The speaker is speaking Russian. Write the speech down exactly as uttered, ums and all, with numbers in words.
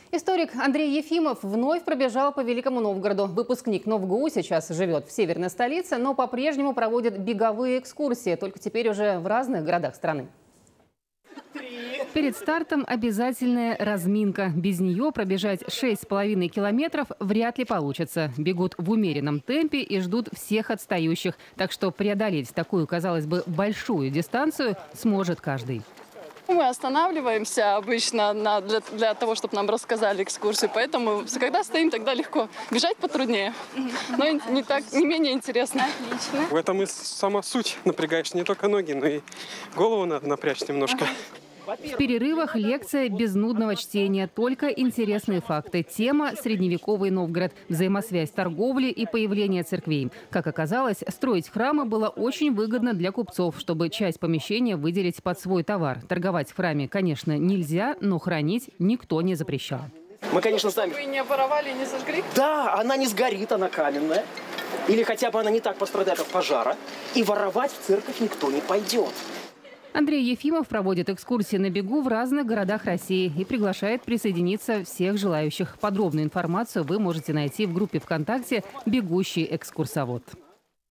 Историк Андрей Ефимов вновь пробежал по Великому Новгороду. Выпускник НовГУ сейчас живет в северной столице, но по-прежнему проводит беговые экскурсии, только теперь уже в разных городах страны. Перед стартом обязательная разминка. Без нее пробежать шесть с половиной километров вряд ли получится. Бегут в умеренном темпе и ждут всех отстающих. Так что преодолеть такую, казалось бы, большую дистанцию сможет каждый. Мы останавливаемся обычно на, для, для того, чтобы нам рассказали экскурсию. Поэтому, когда стоим, тогда легко. Бежать потруднее, но не, так, не менее интересно. Отлично. В этом и сама суть. Напрягаешь не только ноги, но и голову надо напрячь немножко. В перерывах лекция без нудного чтения, только интересные факты. Тема – средневековый Новгород, взаимосвязь торговли и появление церквей. Как оказалось, строить храмы было очень выгодно для купцов, чтобы часть помещения выделить под свой товар. Торговать в храме, конечно, нельзя, но хранить никто не запрещал. Мы, конечно, сами... Вы не оборовали, не сожгли? Да, она не сгорит, она каменная. Или хотя бы она не так пострадает от пожара. И воровать в церковь никто не пойдет. Андрей Ефимов проводит экскурсии на бегу в разных городах России и приглашает присоединиться всех желающих. Подробную информацию вы можете найти в группе ВКонтакте «Бегущий экскурсовод».